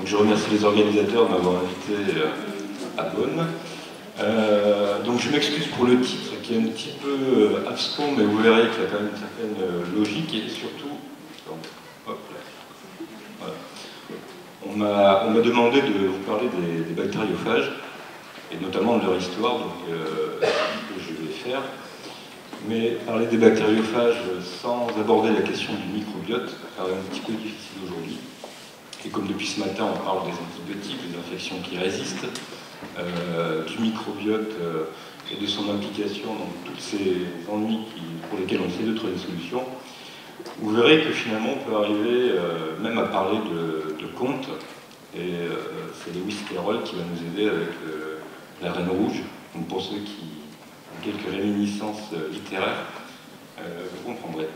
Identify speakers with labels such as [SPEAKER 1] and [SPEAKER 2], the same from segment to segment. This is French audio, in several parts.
[SPEAKER 1] Donc je remercie les organisateurs de m'avoir invité à Bonn. Donc je m'excuse pour le titre qui est un petit peu abscon, mais vous verrez qu'il y a quand même une certaine logique et surtout, hop là, voilà. On m'a demandé de vous parler des bactériophages et notamment de leur histoire, donc c'est ce que je vais faire. Mais parler des bactériophages sans aborder la question du microbiote paraît un petit peu difficile aujourd'hui. Et comme depuis ce matin on parle des antibiotiques, des infections qui résistent, du microbiote et de son implication dans tous ces ennuis pour lesquels on essaie de trouver des solutions, vous verrez que finalement on peut arriver même à parler de contes, et c'est Lewis Carroll qui va nous aider avec La Reine Rouge. Donc pour ceux qui ont quelques réminiscences littéraires, vous comprendrez.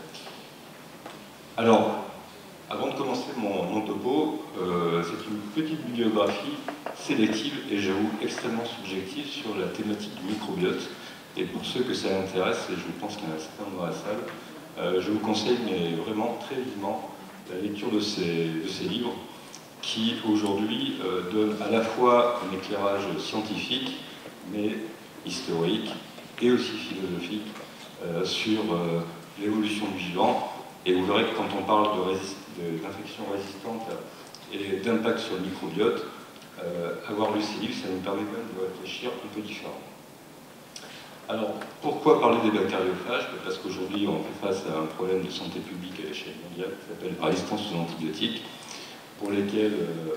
[SPEAKER 1] Alors, avant de commencer mon topo, c'est une petite bibliographie sélective et j'avoue extrêmement subjective sur la thématique du microbiote. Et pour ceux que ça intéresse, et je pense qu'il y en a certains dans la salle, je vous conseille mais vraiment très vivement la lecture de ces livres qui aujourd'hui donnent à la fois un éclairage scientifique mais historique et aussi philosophique sur l'évolution du vivant. Et vous verrez que quand on parle d'infections résistantes et d'impact sur le microbiote, avoir lu ces livres, ça nous permet quand même de réfléchir un peu différemment. Alors, pourquoi parler des bactériophages? Parce qu'aujourd'hui, on fait face à un problème de santé publique à l'échelle mondiale qui s'appelle résistance aux antibiotiques, pour lesquels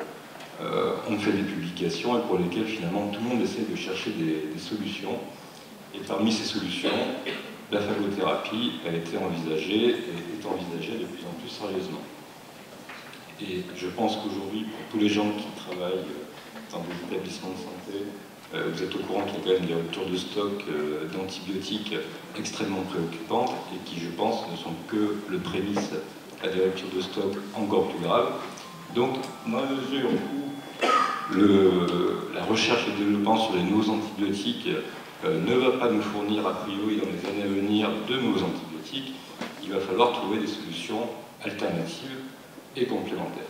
[SPEAKER 1] on fait des publications et pour lesquels finalement tout le monde essaie de chercher des solutions. Et parmi ces solutions, la phagothérapie a été envisagée et est envisagée de plus en plus sérieusement. Et je pense qu'aujourd'hui, pour tous les gens qui travaillent dans des établissements de santé, vous êtes au courant qu'il y a quand même des ruptures de stock d'antibiotiques extrêmement préoccupantes et qui, je pense, ne sont que le prémisse à des ruptures de stock encore plus graves. Donc, dans la mesure où la recherche et le développement sur les nouveaux antibiotiques ne va pas nous fournir, a priori, dans les années à venir, de nouveaux antibiotiques, il va falloir trouver des solutions alternatives et complémentaires.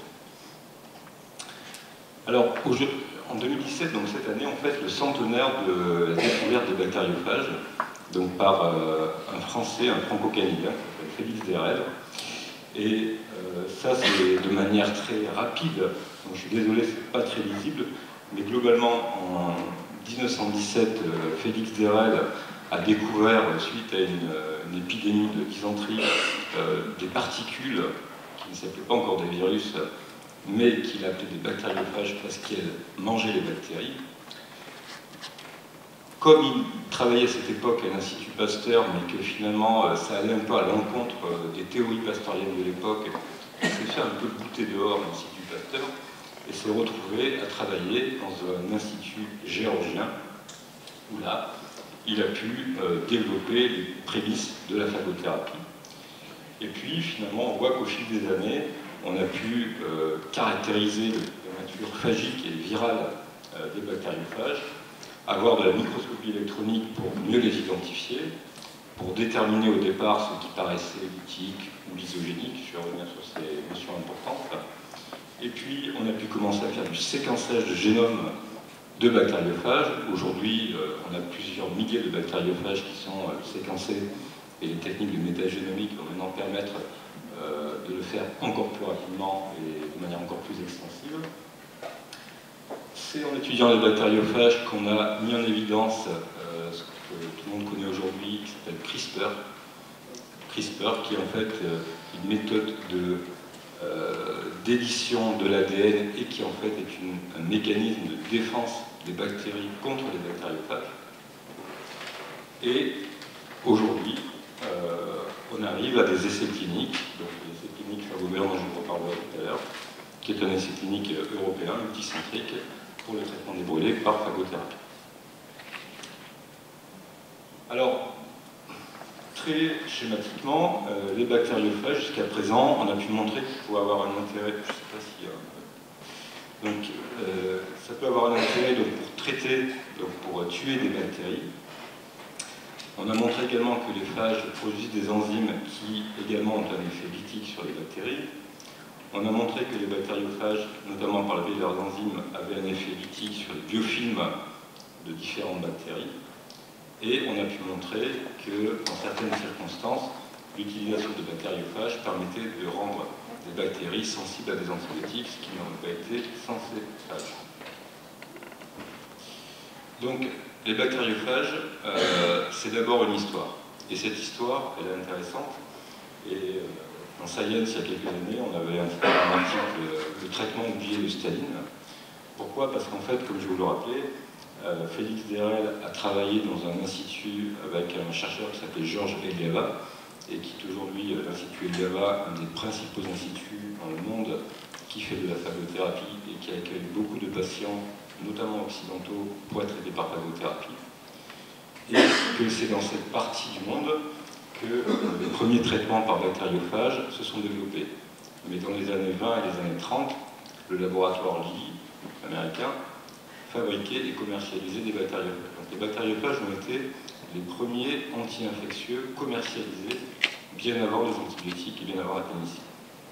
[SPEAKER 1] Alors, en 2017, donc cette année, on fête le centenaire de la découverte des bactériophages, donc par un Français, un franco-canadien, qui s'appelle Félix Derrel. Et ça, c'est de manière très rapide, donc je suis désolé, c'est pas très lisible, mais globalement, en 1917, Félix Derrel a découvert, suite à une épidémie de dysenterie, des particules qui ne s'appelaient pas encore des virus, mais qu'il appelait des bactériophages parce qu'elles mangeaient les bactéries. Comme il travaillait à cette époque à l'Institut Pasteur, mais que finalement ça allait un peu à l'encontre des théories pasteuriennes de l'époque, il s'est fait un peu bouter dehors de l'Institut Pasteur et s'est retrouvé à travailler dans un institut géorgien où là, il a pu développer les prémices de la phagothérapie. Et puis finalement, on voit qu'au fil des années, on a pu caractériser la nature phagique et virale des bactériophages, avoir de la microscopie électronique pour mieux les identifier, pour déterminer au départ ce qui paraissait lytique ou lysogénique, je vais revenir sur ces notions importantes. Et puis on a pu commencer à faire du séquençage de génome de bactériophages. Aujourd'hui, on a plusieurs milliers de bactériophages qui sont séquencés et les techniques de métagénomique vont maintenant permettre de le faire encore plus rapidement et de manière encore plus extensive. C'est en étudiant les bactériophages qu'on a mis en évidence ce que tout le monde connaît aujourd'hui, qui s'appelle CRISPR. CRISPR, qui est en fait une méthode d'édition de l'ADN et qui en fait est un mécanisme de défense des bactéries contre les bactériophages. Et aujourd'hui, on arrive à des essais cliniques, donc l'essai clinique Phagomère dont je vous reparlerai tout à l'heure, qui est un essai clinique européen, multicentrique, pour le traitement des brûlés par phagothérapie. Alors, très schématiquement, les bactériophages, jusqu'à présent, on a pu montrer qu'ils pouvaient avoir un intérêt, je ne sais pas si... donc, ça peut avoir un intérêt donc, pour traiter, donc, pour tuer des bactéries. On a montré également que les phages produisent des enzymes qui également ont un effet lytique sur les bactéries. On a montré que les bactériophages, notamment par le biais de leurs enzymes, avaient un effet lytique sur les biofilms de différentes bactéries. Et on a pu montrer que, dans certaines circonstances, l'utilisation de bactériophages permettait de rendre des bactéries sensibles à des antibiotiques, ce qui n'aurait pas été censé faire. Donc, les bactériophages, c'est d'abord une histoire. Et cette histoire, elle est intéressante. Et dans Science, il y a quelques années, on avait un article, le traitement oublié de Staline. Pourquoi? Parce qu'en fait, comme je vous le rappelais, Félix Derel a travaillé dans un institut avec un chercheur qui s'appelait Georges Eliava, et qui est aujourd'hui l'Institut Eliava, un des principaux instituts dans le monde qui fait de la phagothérapie et qui accueille beaucoup de patients, notamment occidentaux, pour être traités par phagothérapie. Et que c'est dans cette partie du monde que les premiers traitements par bactériophages se sont développés. Mais dans les années 20 et les années 30, le laboratoire Lilly, américain, fabriquait et commercialisait des bactériophages. Donc les bactériophages ont été les premiers anti-infectieux commercialisés bien avant les antibiotiques et bien avant la pénicilline.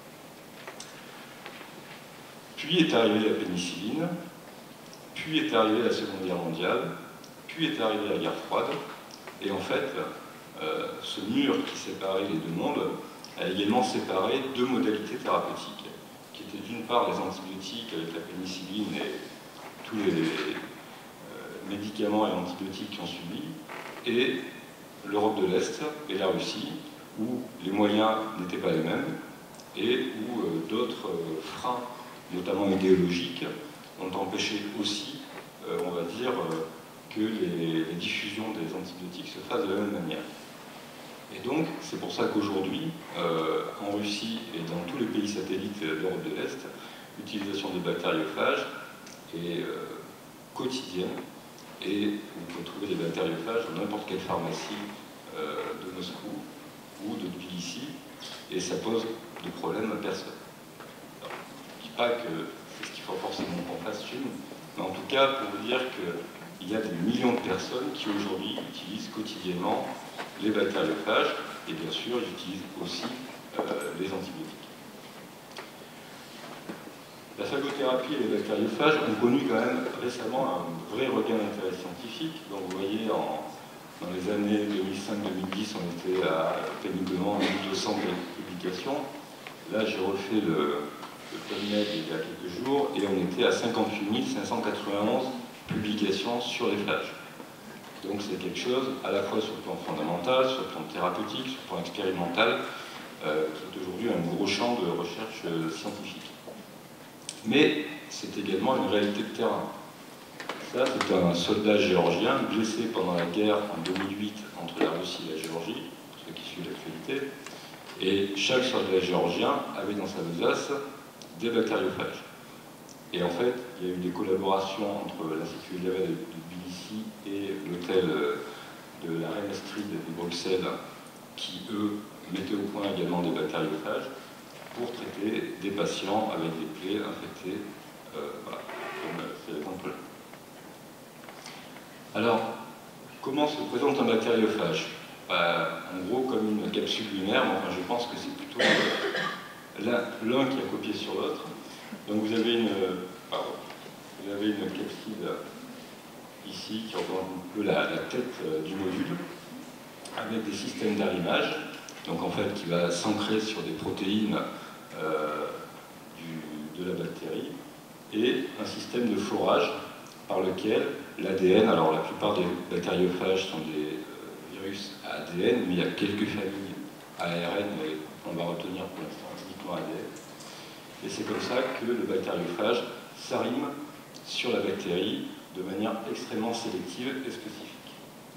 [SPEAKER 1] Puis est arrivée la pénicilline, puis est arrivée la Seconde Guerre mondiale, puis est arrivée la guerre froide, et en fait, ce mur qui séparait les deux mondes a également séparé deux modalités thérapeutiques, qui étaient d'une part les antibiotiques avec la pénicilline et tous les médicaments et antibiotiques qui ont suivi, et l'Europe de l'Est et la Russie, où les moyens n'étaient pas les mêmes, et où d'autres freins, notamment idéologiques, ont empêché aussi, on va dire, que les diffusions des antibiotiques se fassent de la même manière. Et donc, c'est pour ça qu'aujourd'hui, en Russie et dans tous les pays satellites de l'Europe de l'Est, l'utilisation des bactériophages est quotidienne, et vous pouvez trouver des bactériophages dans n'importe quelle pharmacie de Moscou ou de Tbilissi, et ça pose de problème à personne. Alors, je ne dis pas que c'est ce qu'il faut forcément qu'on fasse chez nous, mais en tout cas pour vous dire qu'il y a des millions de personnes qui aujourd'hui utilisent quotidiennement les bactériophages, et bien sûr ils utilisent aussi les antibiotiques. La phagothérapie et les bactériophages ont connu quand même récemment un vrai regain d'intérêt scientifique. Donc vous voyez, dans les années 2005-2010, on était à péniblement 1200 publications. Là, j'ai refait le PubMed il y a quelques jours, et on était à 58 591 publications sur les phages. Donc c'est quelque chose, à la fois sur le plan fondamental, sur le plan thérapeutique, sur le plan expérimental, qui est aujourd'hui un gros champ de recherche scientifique. Mais c'est également une réalité de terrain. Ça, c'est un soldat géorgien blessé pendant la guerre en 2008 entre la Russie et la Géorgie, pour ceux qui suivent l'actualité, et chaque soldat géorgien avait dans sa besace des bactériophages. Et en fait, il y a eu des collaborations entre l'Institut Eliava de Tbilissi et l'hôtel de la Reine Astrid de Bruxelles, qui, eux, mettaient au point également des bactériophages pour traiter des patients avec des plaies infectées, voilà, comme c'est l'exemple là. Alors, comment se présente un bactériophage? En gros, comme une capsule lunaire, mais enfin, je pense que c'est plutôt l'un qui a copié sur l'autre. Donc vous avez une capsule ici qui représente un peu la tête du module, avec des systèmes d'arrimage, donc en fait qui va s'ancrer sur des protéines de la bactérie, et un système de forage par lequel l'ADN, alors la plupart des bactériophages sont des virus à ADN, mais il y a quelques familles ARN, mais on va retenir pour l'instant uniquement ADN. Et c'est comme ça que le bactériophage s'arrime sur la bactérie de manière extrêmement sélective et spécifique.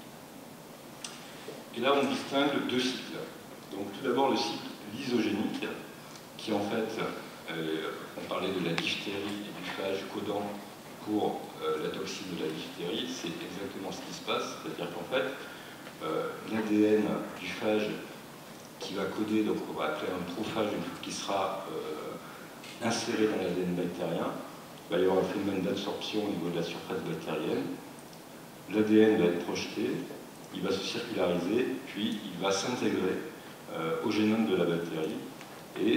[SPEAKER 1] Et là, on distingue deux cycles. Donc tout d'abord le cycle lysogénique, qui en fait, on parlait de la diphtérie et du phage codant pour la toxine de la diphtérie, c'est exactement ce qui se passe, c'est-à-dire qu'en fait, l'ADN du phage qui va coder, donc on va appeler un prophage, une fois qu'il sera inséré dans l'ADN bactérien, il va y avoir un phénomène d'absorption au niveau de la surface bactérienne, l'ADN va être projeté, il va se circulariser, puis il va s'intégrer au génome de la bactérie, et c'est ce qu'on va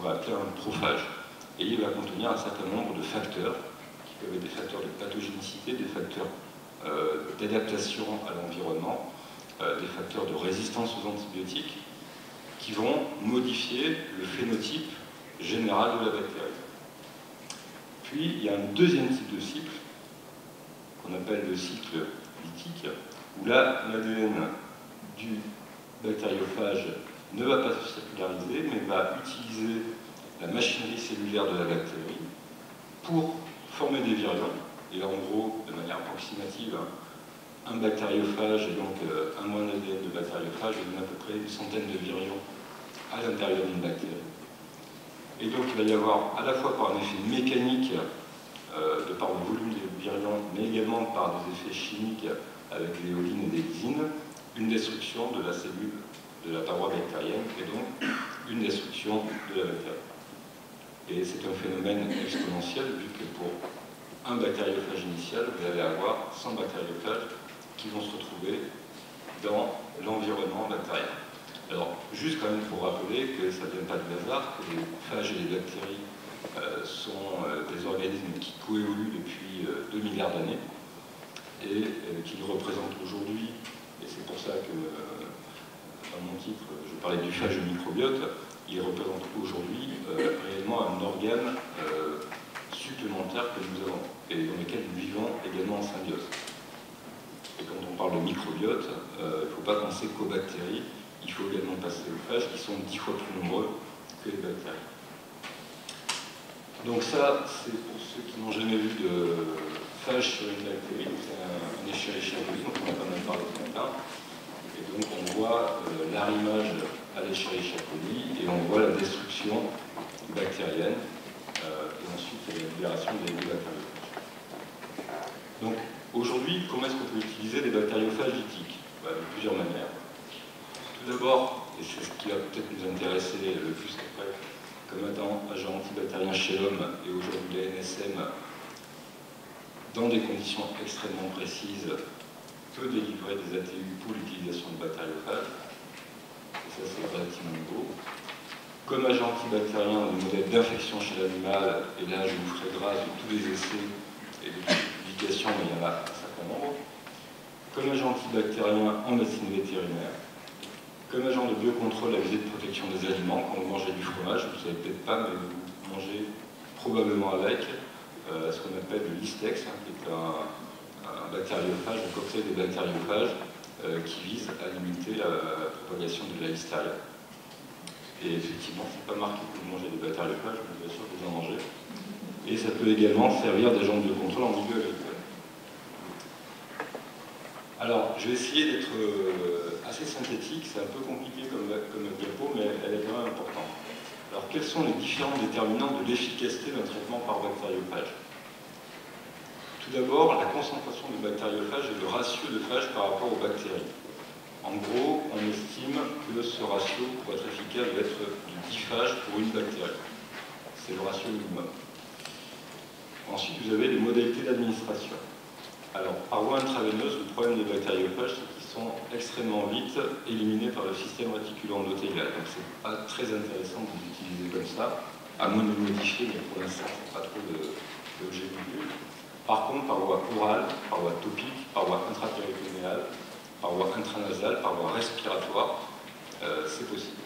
[SPEAKER 1] va appeler un prophage. Et il va contenir un certain nombre de facteurs, qui peuvent être des facteurs de pathogénicité, des facteurs d'adaptation à l'environnement, des facteurs de résistance aux antibiotiques, qui vont modifier le phénotype général de la bactérie. Puis, il y a un deuxième type de cycle, qu'on appelle le cycle lytique, où là, l'ADN du bactériophage ne va pas se circulariser, mais va utiliser la machinerie cellulaire de la bactérie pour former des virions. Et là, en gros, de manière approximative, un bactériophage et donc un moine ADN de bactériophage donne à peu près une centaine de virions à l'intérieur d'une bactérie. Et donc, il va y avoir, à la fois par un effet mécanique, de par le volume des virions, mais également par des effets chimiques avec l'éoline et des lysines, une destruction de la cellule de la paroi bactérienne, et donc une destruction de la bactérie. Et c'est un phénomène exponentiel, vu que pour un bactériophage initial, vous allez avoir 100 bactériophages qui vont se retrouver dans l'environnement bactérien. Alors, juste quand même pour rappeler que ça ne vient pas de hasard, que les phages et les bactéries sont des organismes qui coévoluent depuis 2 milliards d'années et qui représentent aujourd'hui, et c'est pour ça que dans mon titre je parlais du phage microbiote, ils représentent aujourd'hui réellement un organe supplémentaire que nous avons et dans lequel nous vivons également en symbiose. Et quand on parle de microbiote, il ne faut pas penser qu'aux bactéries, il faut également passer aux phages qui sont 10 fois plus nombreux que les bactéries. Donc ça, c'est pour ceux qui n'ont jamais vu de phage sur une bactérie, c'est un Escherichia coli, donc on a pas mal parlé ce matin. Et donc on voit l'arrimage à l'Escherichia coli et on voit la destruction bactérienne et ensuite la libération des bactériophages. Donc aujourd'hui, comment est-ce qu'on peut utiliser les bactériophages lytiques? De plusieurs manières. Tout d'abord, et c'est ce qui va peut-être nous intéresser le plus après, comme agent antibactérien chez l'homme et aujourd'hui la NSM, dans des conditions extrêmement précises, peut délivrer des ATU pour l'utilisation de bactériophages. Et ça, c'est relativement nouveau. Comme agent antibactérien, le modèle d'infection chez l'animal, et là, je vous ferai grâce de tous les essais et de toutes les publications, mais il y en a un certain nombre. Comme agent antibactérien en médecine vétérinaire. Comme agent de biocontrôle à visée de protection des aliments, quand vous mangez du fromage, vous ne savez peut-être pas, mais vous mangez probablement avec ce qu'on appelle le Listex, qui est un bactériophage, un cocktail de bactériophages qui vise à limiter la propagation de la listeria. Et effectivement, ce n'est pas marqué que vous mangez des bactériophages, mais bien sûr que vous en mangez. Et ça peut également servir d'agent de biocontrôle en milieu agricole. Alors, je vais essayer d'être assez synthétique, c'est un peu compliqué comme diapo, mais elle est quand même importante. Alors, quels sont les différents déterminants de l'efficacité d'un traitement par bactériophage? Tout d'abord, la concentration de bactériophages et le ratio de phages par rapport aux bactéries. En gros, on estime que ce ratio, pour être efficace, doit être de 10 phages pour une bactérie. C'est le ratio minimum. Ensuite, vous avez les modalités d'administration. Alors, par voie intraveineuse, le problème des bactériophages, c'est qu'ils sont extrêmement vite éliminés par le système réticulo-endothélial. Donc, c'est pas très intéressant de les utiliser comme ça, à moins de le modifier, mais pour l'instant, pas trop d'objets vus. Par contre, par voie orale, par voie topique, par voie intrapéritonéale, par voie intranasale, par voie respiratoire, c'est possible.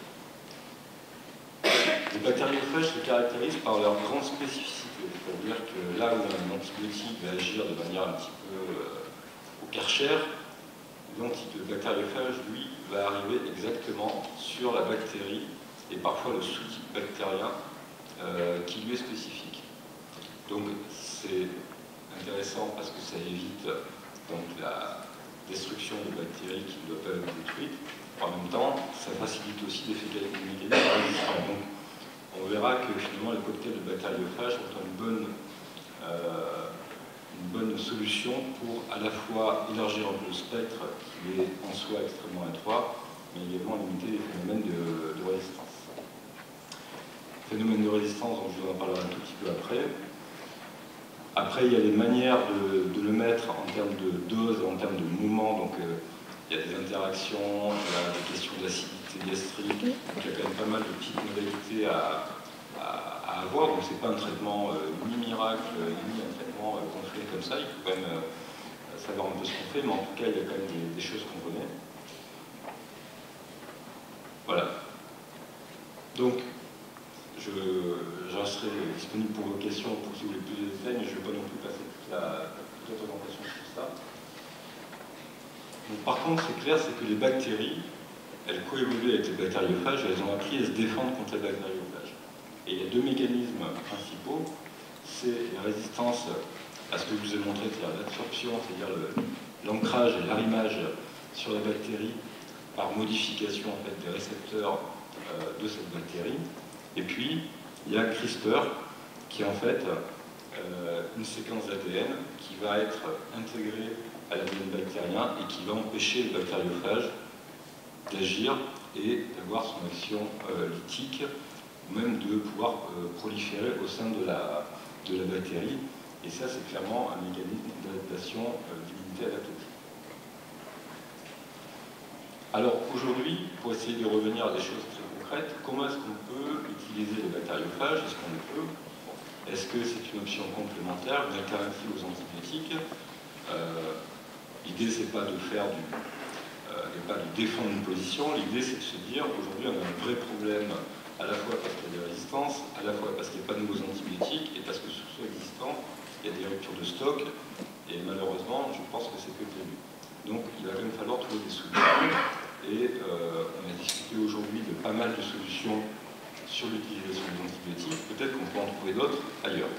[SPEAKER 1] Les bactériophages se caractérisent par leur grande spécificité. C'est-à-dire que là où un antibiotique va agir de manière un petit peu au Karcher, l'antibactériophage, lui, va arriver exactement sur la bactérie et parfois le sous-type bactérien qui lui est spécifique. Donc c'est intéressant parce que ça évite donc, la destruction de bactéries qui ne doivent pas être détruites. En même temps, ça facilite aussi l'effet mécanique résistant. Donc, on verra que finalement les cocktails de bactériophages sont une bonne solution pour à la fois élargir un peu le spectre qui est en soi extrêmement étroit, mais également limiter les phénomènes de résistance. Phénomène de résistance, donc je vous en parlerai un tout petit peu après. Après, il y a les manières de le mettre en termes de dose, en termes de mouvement. Donc, il y a des interactions, il y a des questions d'acidité gastrique. Donc, il y a quand même pas mal de petites modalités à avoir, donc c'est pas un traitement ni miracle, ni un traitement qu'on fait comme ça, il faut quand même savoir un peu ce qu'on fait, mais en tout cas il y a quand même des choses qu'on connaît. Voilà. Donc, je resterai disponible pour vos questions, pour si vous voulez plus de détails, mais je ne vais pas non plus passer toute la présentation sur ça. Donc, par contre, c'est clair, c'est que les bactéries, elles coévoluent avec les bactériophages et elles ont appris à se défendre contre les bactériophages. Et il y a deux mécanismes principaux, c'est la résistance à ce que je vous ai montré, c'est-à-dire l'absorption, c'est-à-dire l'ancrage et l'arrimage sur la bactérie par modification en fait, des récepteurs de cette bactérie. Et puis, il y a CRISPR, qui est en fait une séquence d'ADN qui va être intégrée à l'ADN bactérien et qui va empêcher le bactériophage d'agir et d'avoir son action lytique, ou même de pouvoir proliférer au sein de la bactérie. Et ça, c'est clairement un mécanisme d'adaptation d'immunité adaptative. Alors aujourd'hui, pour essayer de revenir à des choses très concrètes, comment est-ce qu'on peut utiliser les bactériophages? Est-ce qu'on le peut? Est-ce que c'est une option complémentaire, une alternative aux antibiotiques? L'idée, c'est pas de faire pas de défendre une position. L'idée, c'est de se dire, aujourd'hui, on a un vrai problème, à la fois parce qu'il y a des résistances, à la fois parce qu'il n'y a pas de nouveaux antibiotiques, et parce que sur ceux existants, il y a des ruptures de stock, et malheureusement, je pense que c'est que le début. Donc, il va quand même falloir trouver des solutions, et on a discuté aujourd'hui de pas mal de solutions sur l'utilisation des antibiotiques. Peut-être qu'on peut en trouver d'autres ailleurs.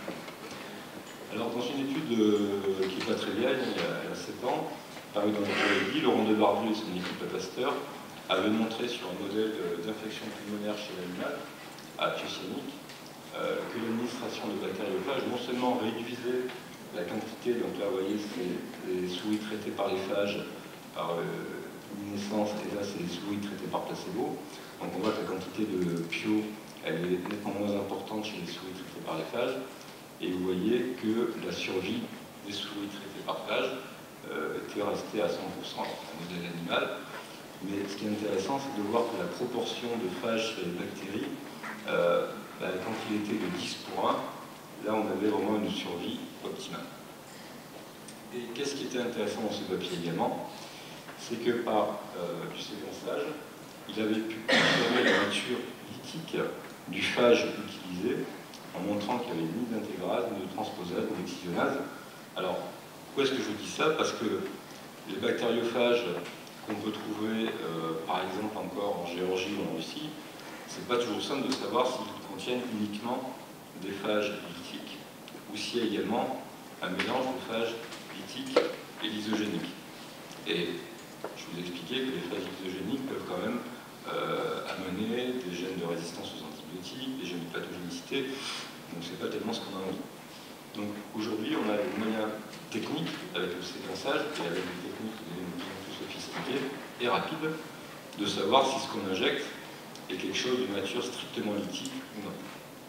[SPEAKER 1] Alors, dans une étude qui n'est pas très vieille, il y a 7 ans, parue dans la biologie, Laurent Debardieu et son équipe à Pasteur avaient montré sur un modèle d'infection pulmonaire chez l'animal, à thiocyanique, que l'administration de bactériophages non seulement réduisait la quantité, donc là vous voyez c'est les souris traitées par les phages, par luminescence, et là c'est les souris traitées par placebo, donc on voit que la quantité de pio elle est nettement moins importante chez les souris traitées par les phages, et vous voyez que la survie des souris traitées par phages était restée à 100%, c'est un modèle animal, mais ce qui est intéressant c'est de voir que la proportion de phages chez les bactéries, quand il était de 10 pour 1, là on avait vraiment une survie optimale. Et qu'est-ce qui était intéressant dans ce papier également, c'est que par du séquençage, il avait pu confirmer la nature lytique du phage utilisé, en montrant qu'il n'y avait ni d'intégrase, ni de transposase, ni d'excisionase. Alors, pourquoi est-ce que je dis ça? Parce que les bactériophages qu'on peut trouver, par exemple encore en Géorgie ou en Russie, c'est pas toujours simple de savoir s'ils contiennent uniquement des phages lytiques, ou s'il y a également un mélange de phages lytiques et lysogéniques. Et je vous ai expliqué que les phages lysogéniques peuvent quand même amener des gènes de résistance aux antibiotiques, des gènes de pathogénicité, donc c'est pas tellement ce qu'on a envie. Donc aujourd'hui, on a des moyens techniques avec le séquençage et avec des techniques de plus en plus sophistiquées et rapides de savoir si ce qu'on injecte est quelque chose de nature strictement lytique ou non.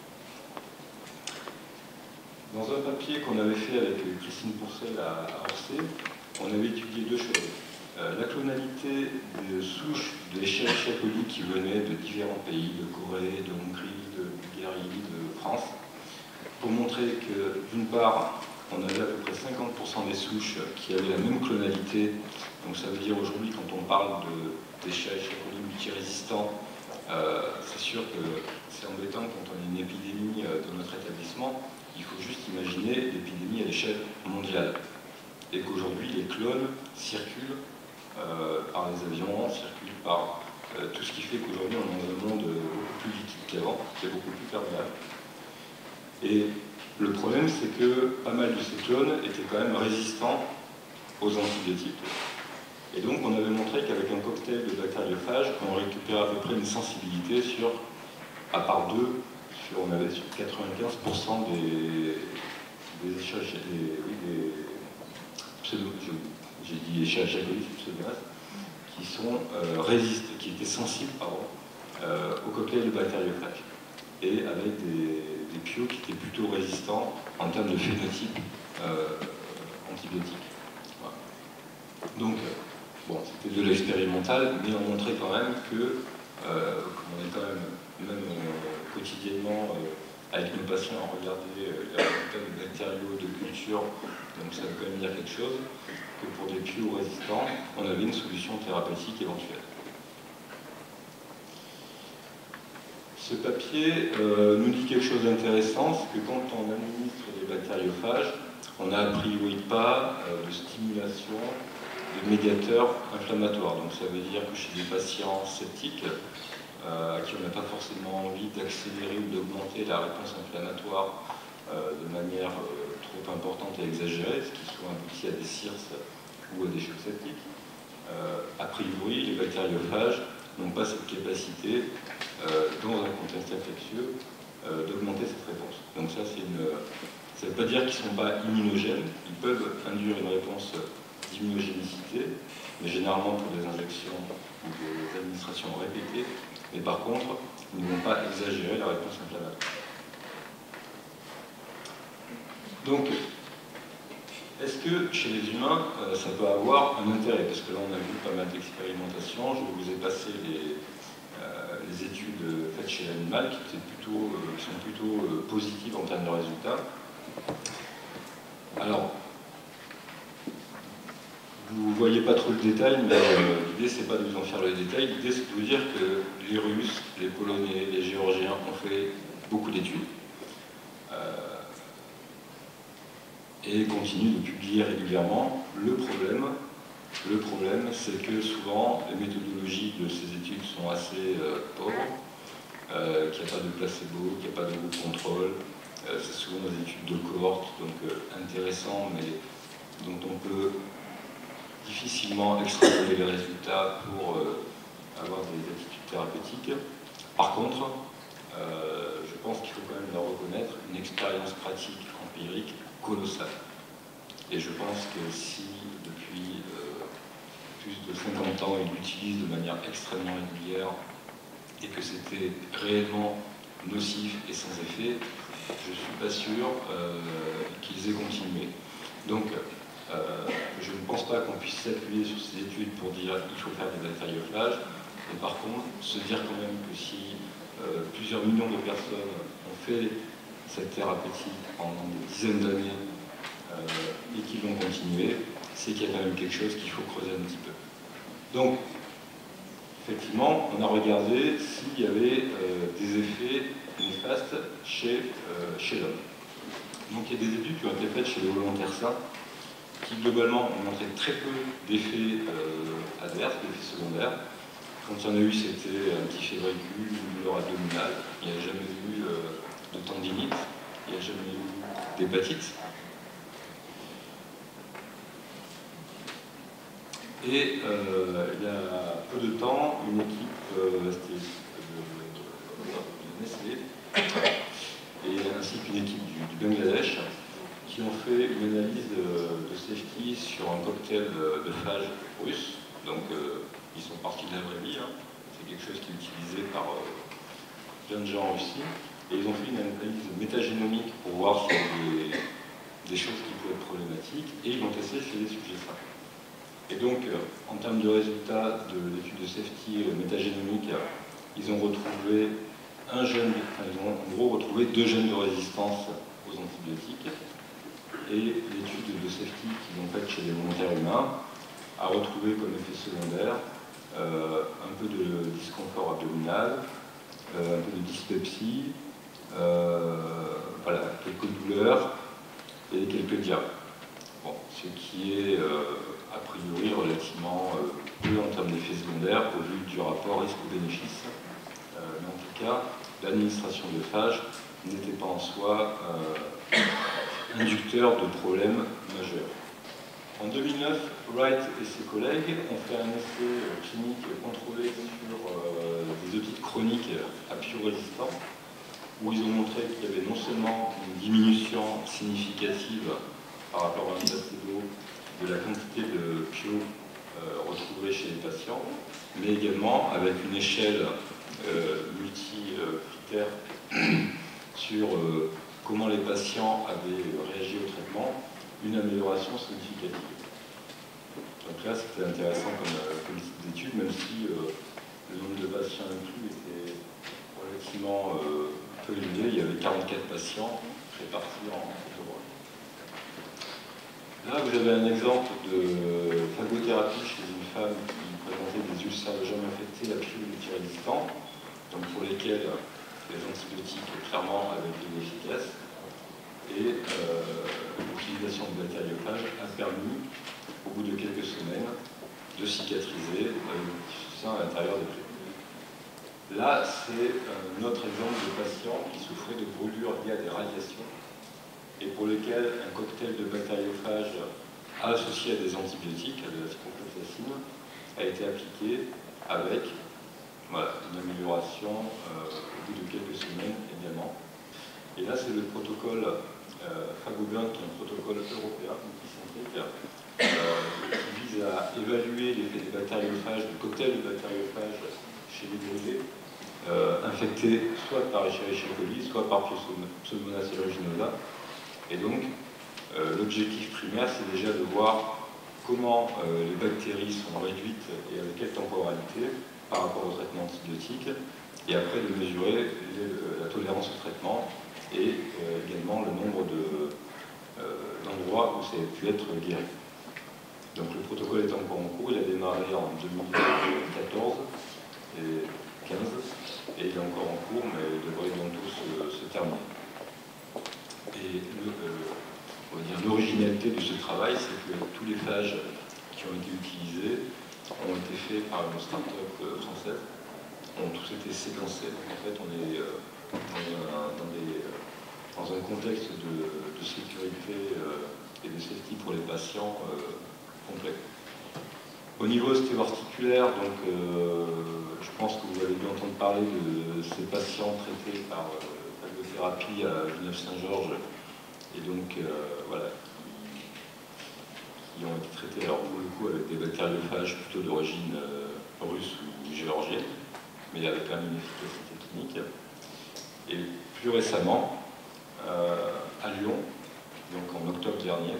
[SPEAKER 1] Dans un papier qu'on avait fait avec Christine Pourcel à Orsay, on avait étudié deux choses. La clonalité des souches de Escherichia coli qui venaient de différents pays, de Corée, de Hongrie, de Bulgarie, de France, pour montrer que, d'une part, on avait à peu près 50% des souches qui avaient la même clonalité. Donc ça veut dire aujourd'hui, quand on parle d'Escherichia coli multirésistant, c'est sûr que c'est embêtant quand on a une épidémie dans notre établissement. Il faut juste imaginer l'épidémie à l'échelle mondiale. Et qu'aujourd'hui, les clones circulent par les avions, circulent par tout ce qui fait qu'aujourd'hui, on est dans un monde beaucoup plus liquide qu'avant, qui est beaucoup plus perméable. Et le problème, c'est que pas mal de ces clones étaient quand même résistants aux antibiotiques. Et donc, on avait montré qu'avec un cocktail de bactériophages, on récupérait à peu près une sensibilité sur, à part deux, on avait sur 95% j'ai dit Escherichia coli, pseudomonas, qui sont qui étaient sensibles au cocktail de bactériophages. Et avec des pios qui étaient plutôt résistants en termes de phénotype antibiotique. Voilà. Donc, bon, c'était de l'expérimental, mais on montrait quand même que, comme on est quand même quotidiennement avec nos patients, regarder les résultats de bactériaux, de culture, donc ça veut quand même dire quelque chose, que pour des pio-résistants, on avait une solution thérapeutique éventuelle. Ce papier nous dit quelque chose d'intéressant, c'est que quand on administre des bactériophages, on n'a a priori pas de stimulation de médiateurs inflammatoires. Donc ça veut dire que chez des patients septiques, à qui on n'a pas forcément envie d'accélérer ou d'augmenter la réponse inflammatoire de manière trop importante et exagérée, ce qui souvent aboutit à des cirrhes ou à des chocs septiques, a priori, les bactériophages n'ont pas cette capacité, dans un contexte infectieux, d'augmenter cette réponse. Donc ça, ça ne veut pas dire qu'ils ne sont pas immunogènes, ils peuvent induire une réponse d'immunogénicité, mais généralement pour des injections ou des administrations répétées, mais par contre, ils ne vont pas exagérer la réponse inflammatoire. Donc, est-ce que chez les humains, ça peut avoir un intérêt? Parce que là, on a vu pas mal d'expérimentations. Je vous ai passé les études faites chez l'animal qui sont plutôt positives en termes de résultats. Alors, vous ne voyez pas trop le détail, mais l'idée, c'est pas de vous en faire le détail. L'idée, c'est de vous dire que les Russes, les Polonais, les Géorgiens ont fait beaucoup d'études. Et continuent de publier régulièrement. Le problème, c'est que souvent, les méthodologies de ces études sont assez pauvres, qu'il n'y a pas de placebo, qu'il n'y a pas de groupe contrôle. C'est souvent des études de cohorte, donc intéressantes, mais dont on peut difficilement extrapoler les résultats pour avoir des attitudes thérapeutiques. Par contre, je pense qu'il faut quand même leur reconnaître une expérience pratique empirique colossale. Et je pense que si depuis plus de 50 ans ils l'utilisent de manière extrêmement régulière et que c'était réellement nocif et sans effet, je ne suis pas sûr qu'ils aient continué. Donc je ne pense pas qu'on puisse s'appuyer sur ces études pour dire qu'il faut faire des bactériophages, mais par contre se dire quand même que si plusieurs millions de personnes ont fait cette thérapeutique pendant des dizaines d'années et qui vont continuer, c'est qu'il y a quand même quelque chose qu'il faut creuser un petit peu. Donc, effectivement, on a regardé s'il y avait des effets néfastes chez l'homme. Donc il y a des études qui ont été faites chez les volontaires sains qui globalement ont montré très peu d'effets adverses, d'effets secondaires. Quand il y en a eu, c'était un petit févricule, une douleur abdominale, il n'y a jamais eu de tendinite, il n'y a jamais eu d'hépatite. Et il y a peu de temps, une équipe de Nestlé et ainsi qu'une équipe du Bangladesh qui ont fait une analyse de safety sur un cocktail de phage russe. Donc ils sont partis de la vraie vie, hein. C'est quelque chose qui est utilisé par plein de gens en Russie. Et ils ont fait une analyse métagénomique pour voir s'il y avait des choses qui pouvaient être problématiques, et ils l'ont testé chez les sujets sains. Et donc, en termes de résultats de l'étude de safety métagénomique, ils ont retrouvé ils ont en gros retrouvé 2 gènes de résistance aux antibiotiques. Et l'étude de safety qu'ils ont faite chez les volontaires humains a retrouvé comme effet secondaire un peu de disconfort abdominal, un peu de dyspepsie, voilà, quelques douleurs et quelques diarrhées. Bon, ce qui est a priori relativement peu en termes d'effets secondaires au vu du rapport risque-bénéfice. Mais en tout cas, l'administration de phage n'était pas en soi inducteur de problèmes majeurs. En 2009, Wright et ses collègues ont fait un essai clinique contrôlé sur des otites chroniques à pio-résistants, où ils ont montré qu'il y avait non seulement une diminution significative par rapport à un placebo de la quantité de pio retrouvée chez les patients, mais également avec une échelle multi-critères sur comment les patients avaient réagi au traitement, une amélioration significative. Donc là, c'était intéressant comme étude, même si le nombre de patients inclus était relativement peu élevé. Il y avait 44 patients répartis en photobrol. Là, vous avez un exemple de phagothérapie chez une femme qui présentait des ulcères de jambe infectés à pilule multirésistant, donc pour lesquels les antibiotiques clairement avaient été efficaces. Et l'utilisation de bactériophage a permis, au bout de quelques semaines, de cicatriser du sein à l'intérieur des plaies. Là, c'est un autre exemple de patient qui souffrait de brûlures liées à des radiations et pour lesquels un cocktail de bactériophage associé à des antibiotiques, à de la ciprofloxacine, a été appliqué avec une amélioration au bout de quelques semaines également. Et là, c'est le protocole PhagoBurn, qui est un protocole européen multicentrique, qui vise à évaluer l'effet des bactériophages, du cocktail de bactériophage chez les brûlés infectés soit par Escherichia coli, soit par Pseudomonas aeruginosa. Et donc, l'objectif primaire, c'est déjà de voir comment les bactéries sont réduites et avec quelle temporalité par rapport au traitement antibiotique, et après de mesurer la tolérance au traitement et également le nombre d'endroits où ça a pu être guéri. Donc le protocole est encore en cours, il a démarré en 2014 et 2015, et il est encore en cours, mais il devrait bientôt se terminer. Et l'originalité de ce travail, c'est que tous les phages qui ont été utilisés ont été faits par une start-up française, ont tous été séquencés. Donc en fait, on est dans un contexte de sécurité et de safety pour les patients complet. Au niveau ostéo-articulaire, donc, je pense que vous avez dû entendre parler de ces patients traités par phagothérapie à Villeneuve-Saint-Georges, et donc voilà, qui ont été traités alors pour le coup avec des bactériophages plutôt d'origine russe ou géorgienne, mais avec quand même une efficacité clinique. Et plus récemment, à Lyon, donc en octobre dernier,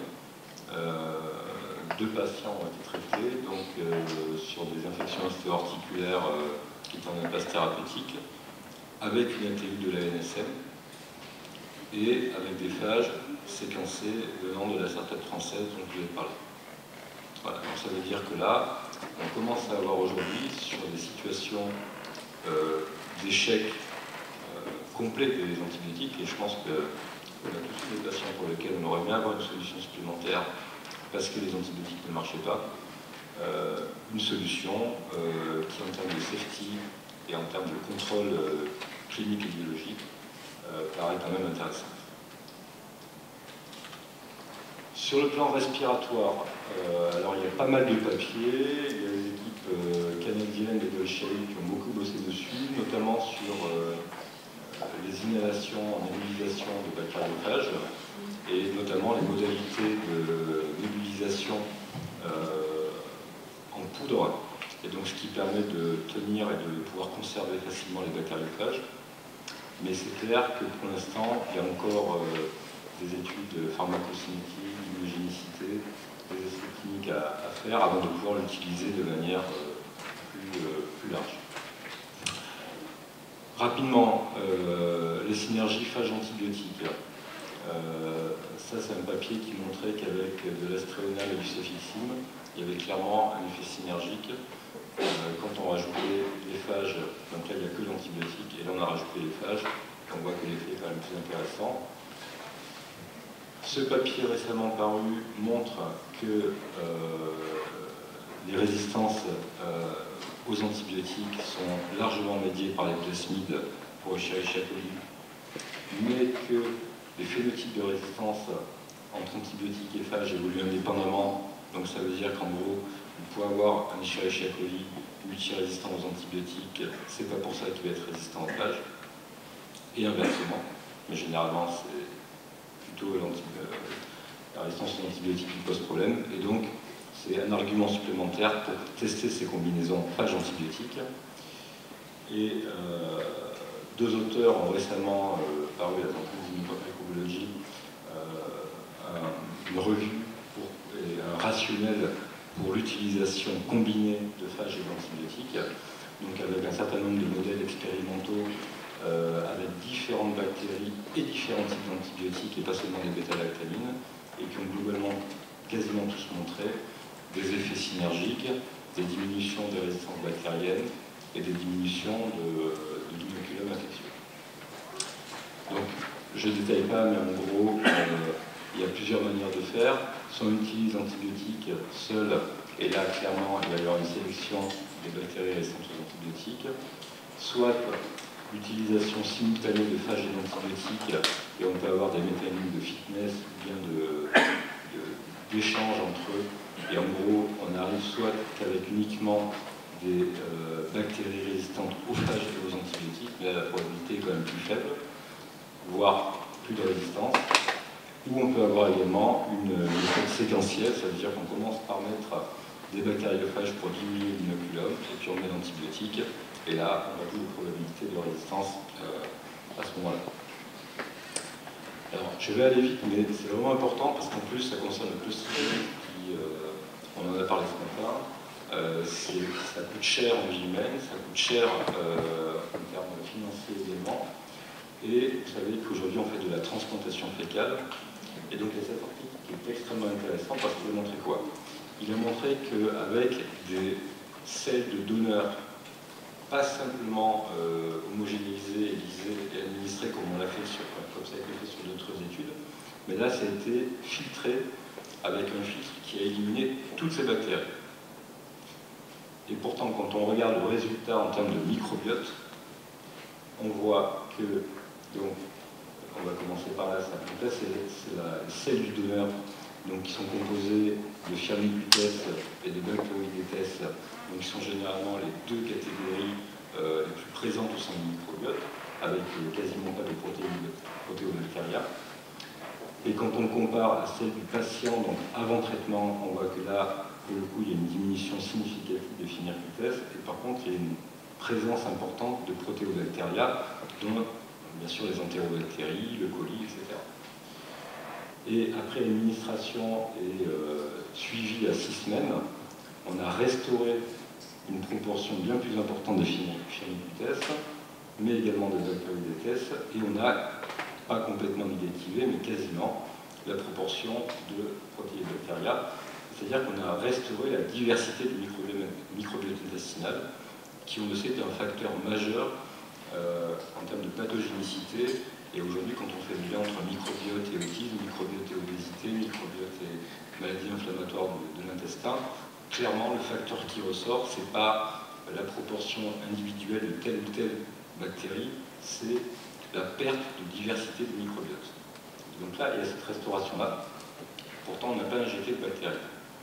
[SPEAKER 1] deux patients ont été traités donc, sur des infections ostéo-articulaires qui étaient en impasse thérapeutique, avec une ATU de la NSM et avec des phages séquencés venant de la start-up française dont je vous ai parlé. Voilà, donc ça veut dire que là, on commence à avoir aujourd'hui sur des situations d'échec complet des antibiotiques, et je pense qu'on a tous des patients pour lesquels on aurait bien avoir une solution supplémentaire parce que les antibiotiques ne marchaient pas, une solution qui, en termes de safety et en termes de contrôle clinique et biologique, paraît quand même intéressante. Sur le plan respiratoire, alors il y a pas mal de papiers, il y a des équipes canadiennes et bolcheviques qui ont beaucoup bossé dessus, notamment sur les inhalations en nébulisation de bactériophages, et notamment les modalités de nébulisation en poudre, et donc ce qui permet de tenir et de pouvoir conserver facilement les bactériophages. Mais c'est clair que pour l'instant, il y a encore des études pharmacocinétiques, d'immunogénicité, des essais cliniques à faire avant de pouvoir l'utiliser de manière plus large. Rapidement, les synergies phages antibiotiques. Ça, c'est un papier qui montrait qu'avec de l'astréonal et du cefixime, il y avait clairement un effet synergique. Quand on rajoutait les phages, donc là il n'y a que l'antibiotique, et là on a rajouté les phages, on voit que l'effet est quand même plus intéressant. Ce papier récemment paru montre que les résistances aux antibiotiques sont largement médiées par les plasmides pour Escherichia coli, mais que les phénotypes de résistance entre antibiotiques et phages évoluent indépendamment. Donc ça veut dire qu'en gros, vous pouvez avoir un Escherichia coli multirésistant aux antibiotiques, c'est pas pour ça qu'il va être résistant aux phages, et inversement, mais généralement c'est plutôt la résistance aux antibiotiques qui pose problème, et donc c'est un argument supplémentaire pour tester ces combinaisons phages antibiotiques. Et deux auteurs ont récemment paru à la Microbiology une revue et un rationnel pour l'utilisation combinée de phages et d'antibiotiques, donc avec un certain nombre de modèles expérimentaux avec différentes bactéries et différents types d'antibiotiques, et pas seulement les bêta-lactamines, et qui ont globalement quasiment tous montré des effets synergiques, des diminutions des résistances bactériennes et des diminutions de l'inoculum infectieux. Donc, je ne détaille pas, mais en gros, il y a plusieurs manières de faire. Soit on utilise l'antibiotique seul, et là, clairement, il va y avoir une sélection des bactéries résistantes aux antibiotiques. Soit l'utilisation simultanée de phages et d'antibiotiques, et on peut avoir des mécanismes de fitness ou bien d'échange entre eux. Et en gros, on arrive soit qu'avec uniquement des bactéries résistantes aux phages et aux antibiotiques, mais la probabilité est quand même plus faible, voire plus de résistance. Ou on peut avoir également une méthode séquentielle, ça veut dire qu'on commence par mettre des bactériophages pour diminuer l'inoculum, et puis on met l'antibiotique, et là, on a plus de probabilité de résistance à ce moment-là. Alors, je vais aller vite, mais c'est vraiment important, parce qu'en plus, ça concerne le clostridium, qui, on en a parlé ce matin, ça coûte cher en vie humaine, ça coûte cher en termes financiers également, et vous savez qu'aujourd'hui, on fait de la transplantation fécale, et donc il y a cet article qui est extrêmement intéressant, parce qu'il a montré quoi? Il a montré qu'avec des selles de donneurs pas simplement homogénéisées, lisées et administrées comme on l'a fait comme ça a été fait sur d'autres études, mais là ça a été filtré avec un filtre qui a éliminé toutes ces bactéries. Et pourtant, quand on regarde le résultat en termes de microbiote, on voit que, donc, on va commencer par là, donc là c'est la selle du donneur, donc qui sont composées de Firmicutes et de Bacteroidetes, donc qui sont généralement les deux catégories les plus présentes au sein du microbiote, avec quasiment pas de protéobactéria. Et quand on compare à celle du patient, donc avant traitement, on voit que là, pour le coup, il y a une diminution significative des Firmicutes, et par contre, il y a une présence importante de protéobactéria, dont bien sûr les entérobactéries, le coli, etc. Et après l'administration et suivi à 6 semaines, on a restauré une proportion bien plus importante de Firmicutes, mais également de Bacteroidetes, et on n'a pas complètement négativé, mais quasiment, la proportion de protéobactéria. C'est-à-dire qu'on a restauré la diversité du microbiote intestinal, qui, on le sait, est un facteur majeur en termes de pathogénicité. Et aujourd'hui, quand on fait le lien entre microbiote et autisme, microbiote et obésité, microbiote et maladie inflammatoire de l'intestin, clairement, le facteur qui ressort, ce n'est pas la proportion individuelle de telle ou telle bactérie, c'est la perte de diversité du microbiote. Donc là, il y a cette restauration-là. Pourtant, on n'a pas injecté de bactéries.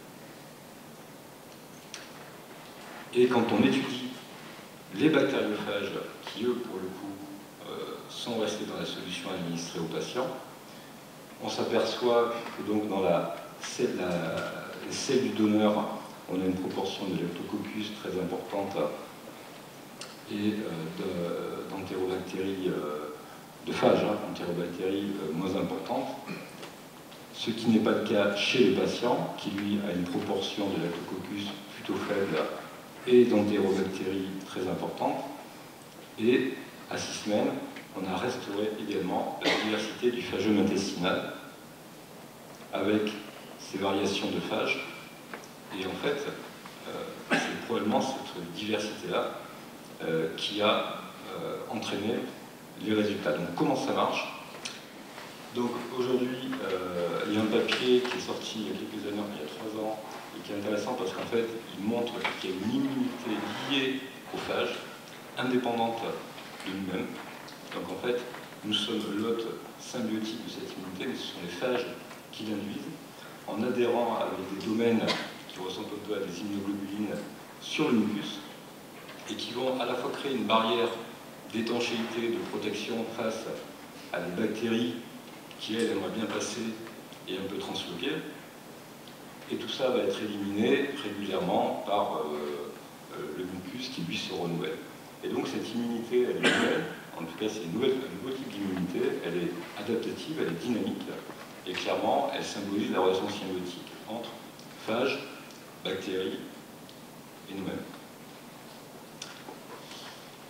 [SPEAKER 1] Et quand on étudie les bactériophages, qui eux, pour le coup, sont restés dans la solution administrée aux patients, on s'aperçoit que donc dans les selles du donneur, on a une proportion de Leptococcus très importante et d'entérobactéries de phages, entérobactéries moins importantes, ce qui n'est pas le cas chez le patient, qui lui a une proportion de Leptococcus plutôt faible et d'entérobactéries très importantes. Et à 6 semaines, on a restauré également la diversité du phageome intestinal avec ces variations de phages. Et en fait, c'est probablement cette diversité-là qui a entraîné les résultats. Donc comment ça marche? Donc aujourd'hui, il y a un papier qui est sorti il y a quelques années, il y a 3 ans, et qui est intéressant parce qu'en fait, il montre qu'il y a une immunité liée aux phages, indépendante de nous-mêmes. Donc en fait, nous sommes l'hôte symbiotique de cette immunité, mais ce sont les phages qui l'induisent, en adhérant avec des domaines qui ressemblent un peu à des immunoglobulines sur le mucus, et qui vont à la fois créer une barrière d'étanchéité, de protection face à des bactéries qui, elles, aimeraient bien passer et un peu transloquer. Et tout ça va être éliminé régulièrement par le mucus qui, lui, se renouvelle. Et donc cette immunité, elle est nouvelle, en tout cas c'est un nouveau type d'immunité, elle est adaptative, elle est dynamique, et clairement, elle symbolise la relation symbiotique entre phages, bactéries et nous-mêmes.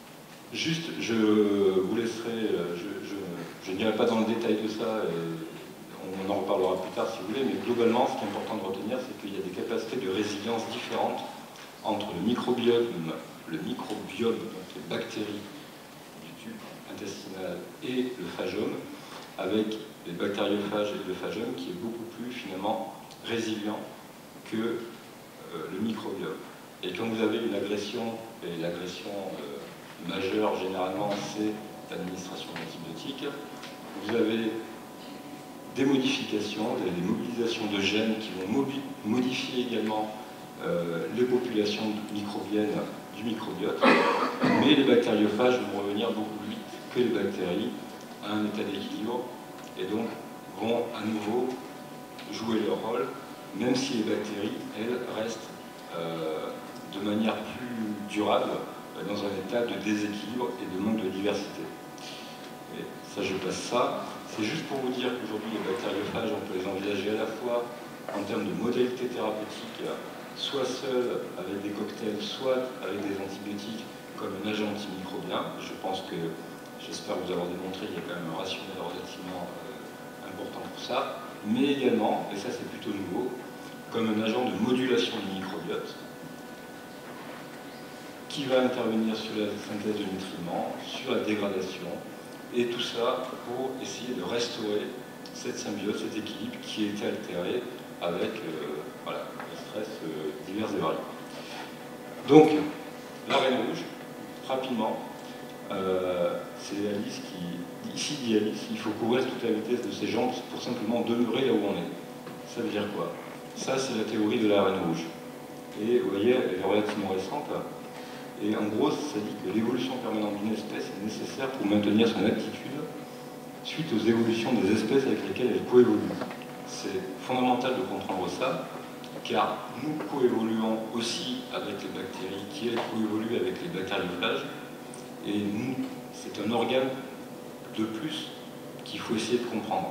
[SPEAKER 1] Juste, je vous laisserai, je n'irai pas dans le détail de ça, et on en reparlera plus tard si vous voulez, mais globalement, ce qui est important de retenir, c'est qu'il y a des capacités de résilience différentes entre le microbiome, donc les bactéries du tube intestinal, et le phageome, avec les bactériophages et le phageome, qui est beaucoup plus finalement résilient que le microbiome. Et quand vous avez une agression, et l'agression majeure généralement c'est l'administration d'antibiotiques, vous avez des modifications, vous avez des mobilisations de gènes qui vont modifier également les populations microbiennes du microbiote, mais les bactériophages vont revenir beaucoup plus vite que les bactéries à un état d'équilibre et donc vont à nouveau jouer leur rôle, même si les bactéries, elles, restent de manière plus durable dans un état de déséquilibre et de manque de diversité. Et ça, je passe ça. C'est juste pour vous dire qu'aujourd'hui, les bactériophages, on peut les envisager à la fois en termes de modalités thérapeutiques, soit seuls avec des cocktails, soit avec des antibiotiques comme un agent antimicrobien. Je pense que, j'espère vous avoir démontré, il y a quand même un rationnel relativement important pour ça, mais également, et ça c'est plutôt nouveau, comme un agent de modulation du microbiote, qui va intervenir sur la synthèse de nutriments, sur la dégradation, et tout ça pour essayer de restaurer cette symbiose, cet équilibre qui a été altéré avec voilà, le stress divers et variés. Donc, la reine rouge, rapidement, c'est Alice qui, ici dit Alice, il faut courir toute la vitesse de ses jambes pour simplement demeurer là où on est. Ça veut dire quoi? Ça, c'est la théorie de la reine rouge. Et vous voyez, elle est relativement récente. Et en gros, ça dit que l'évolution permanente d'une espèce est nécessaire pour maintenir son aptitude suite aux évolutions des espèces avec lesquelles elle coévolue. C'est fondamental de comprendre ça, car nous coévoluons aussi avec les bactéries qui, elles, coévoluent avec les bactériophages. Et nous, c'est un organe de plus qu'il faut essayer de comprendre.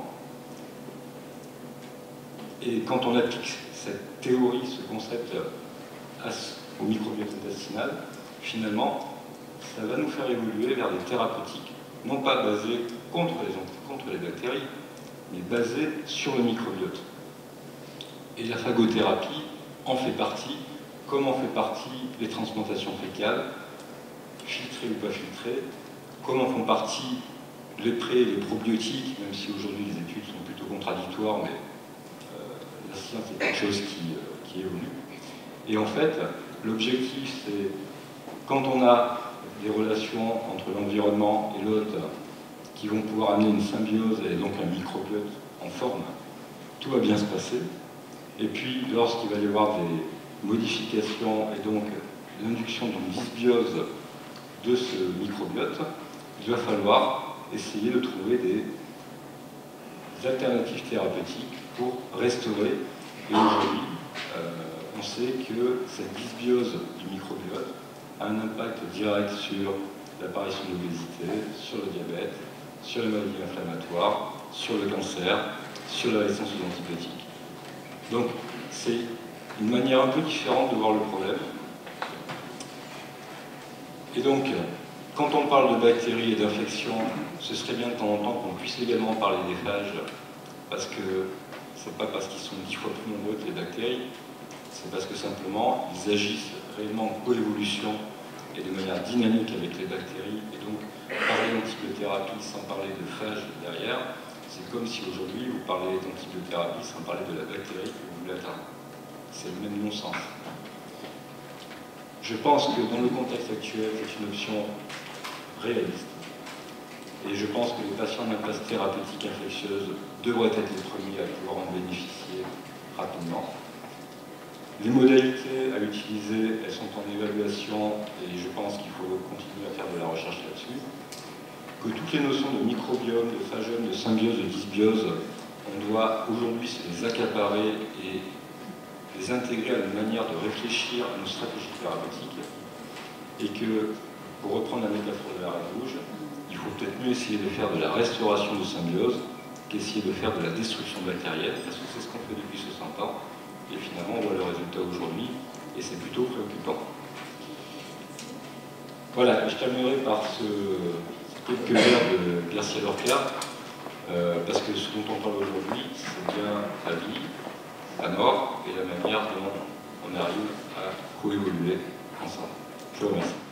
[SPEAKER 1] Et quand on applique cette théorie, ce concept au microbiote intestinal, finalement, ça va nous faire évoluer vers des thérapeutiques, non pas basées contre les bactéries, mais basées sur le microbiote. Et la phagothérapie en fait partie, comme en fait partie les transplantations fécales, filtrées ou pas filtrées, comme en font partie les pré et les probiotiques, même si aujourd'hui les études sont plutôt contradictoires, mais la science est quelque chose qui évolue. Et en fait, l'objectif, c'est quand on a des relations entre l'environnement et l'hôte qui vont pouvoir amener une symbiose et donc un microbiote en forme, tout va bien se passer. Et puis, lorsqu'il va y avoir des modifications et donc l'induction d'une dysbiose de ce microbiote, il va falloir essayer de trouver des alternatives thérapeutiques pour restaurer. Et aujourd'hui, on sait que cette dysbiose du microbiote a un impact direct sur l'apparition de l'obésité, sur le diabète, sur les maladies inflammatoires, sur le cancer, sur la résistance aux antibiotiques. Donc, c'est une manière un peu différente de voir le problème. Et donc, quand on parle de bactéries et d'infections, ce serait bien de temps en temps qu'on puisse également parler des phages, parce que c'est pas parce qu'ils sont 10 fois plus nombreux que les bactéries, c'est parce que simplement ils agissent réellement en coévolution et de manière dynamique avec les bactéries. Et donc, parler d'antibiothérapie sans parler de phages derrière, c'est comme si aujourd'hui vous parlez d'antibiothérapie sans parler de la bactérie que vous voulez atteindre. C'est le même non-sens. Je pense que dans le contexte actuel, c'est une option réaliste. Et je pense que les patients d'impasse thérapeutique infectieuse devraient être les premiers à pouvoir en bénéficier rapidement. Les modalités à utiliser, elles sont en évaluation et je pense qu'il faut continuer à faire de la recherche là-dessus. Que toutes les notions de microbiome, de phageome, de symbiose, de dysbiose, on doit aujourd'hui se les accaparer et les intégrer à une manière de réfléchir à nos stratégies thérapeutiques. Et que, pour reprendre la métaphore de la reine rouge, il faut peut-être mieux essayer de faire de la restauration de symbiose qu'essayer de faire de la destruction bactérienne, parce que c'est ce qu'on fait depuis 60 ans. Et finalement, on voit le résultat aujourd'hui, et c'est plutôt préoccupant. Voilà, je terminerai par quelques vers de Garcia Lorca, parce que ce dont on parle aujourd'hui, c'est bien la vie, la mort et la manière dont on arrive à coévoluer ensemble. Je vous remercie.